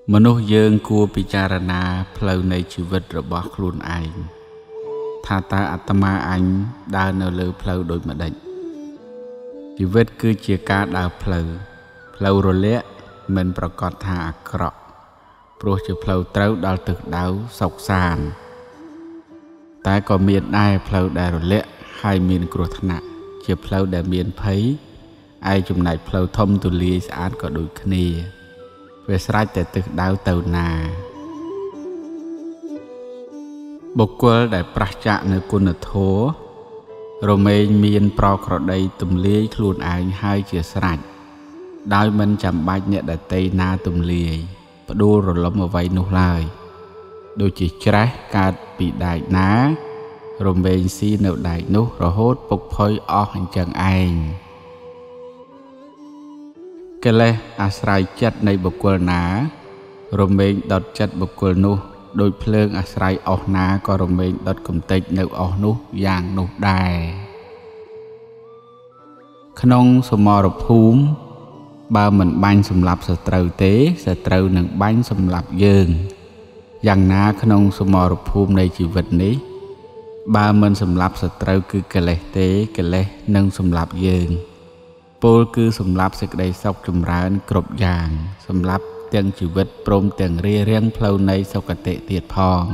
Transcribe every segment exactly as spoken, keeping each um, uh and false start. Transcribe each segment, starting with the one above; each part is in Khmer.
មនុស្សយើងគួរពិចារណាផ្លូវនៃជីវិតរបស់ខ្លួនឯងថាតើអាត្មាអញដើរនៅលើផ្លូវដូចម្ដេចជីវិតគឺជាការដើរផ្លូវផ្លូវរលាក់មិនប្រកាសថាអាក្រក់ព្រោះជាផ្លូវត្រូវដល់ទិសដៅសុខសាន្តតែក៏មានដែរផ្លូវដែលរលាក់ហើយមានគ្រោះថ្នាក់ជាផ្លូវដែលមានភ័យឯចំណែកផ្លូវធំទូលាយស្អាតក៏ដូចគ្នាវាស្រេចតែទិសដៅទៅណាបុគ្គលដែលប្រះចាកនៅគុណធម៌រមែងមានប្រក្រតីទំលាយខ្លួនឯងហើយជាស្រេចដោយមិនចាំបាច់អ្នកដទៃណាទំលាយផ្ដួលរលំអ្វីនោះឡើយដូចជាច្រេះកើតពីដែកណារមែងស៊ីនៅដែកនោះរហូតពុកផុយអស់អញ្ចឹងឯងកិលេសអាស្រ័យចិត្តនៃបុគ្គលណារមែងដុតចិត្តបុគ្គលនោះដោយភ្លើងអាស្រ័យអស់ណាក៏រមែងដុតកំទេចនៅអស់នោះយ៉ាងនោះដែរក្នុងសមរភូមិបើមិនបាញ់សម្លាប់សត្រូវទេសត្រូវនឹងបាញ់សម្លាប់យើងយ៉ាងណាក្នុងសមរភូមិនៃជីវិតនេះបើមិនសម្លាប់សត្រូវគឺកិលេសទេកិលេសនឹងសម្លាប់យើងពោលគឺសម្លាប់សេចក្តីសុខចម្រើនគ្រប់យ៉ាងសម្លាប់ទាំងជីវិតព្រមទាំងរារាំងផ្លូវនៃសុគតិទៀតផង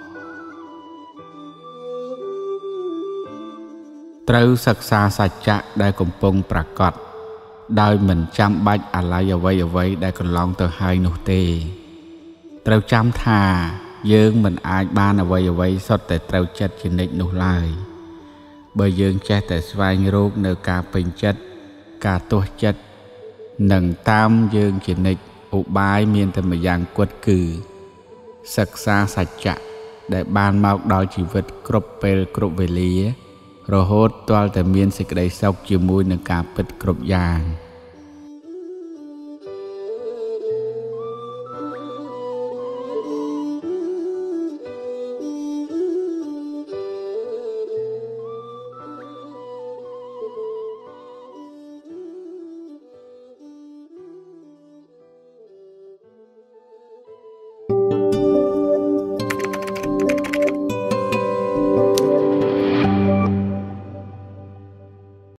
ត្រូវសិក្សាសច្ចៈដែលកំពុងប្រកបដោយមិនចាំបាច់អាល័យអ្វីអ្វីដែលកន្លងទៅហើយនោះទេត្រូវចាំថាយើងមិនអាចបានអ្វីអ្វីសុទ្ធតែត្រូវចិត្តជានិច្ចនោះឡើយបើយើងចេះតែស្វែងរកនៅការពេញចិត្តការទាស់ចិត្តនឹងតាមយើងជានិច្ចឧបាយមានតែម្យ៉ាងគត់គឺសិក្សាសច្ចៈដែលបានមកដល់ជីវិតគ្រប់ពេលគ្រប់វេលារហូតទាល់តែមានសេចក្តីសុខជាមួយនឹងការពិតគ្រប់យ៉ាង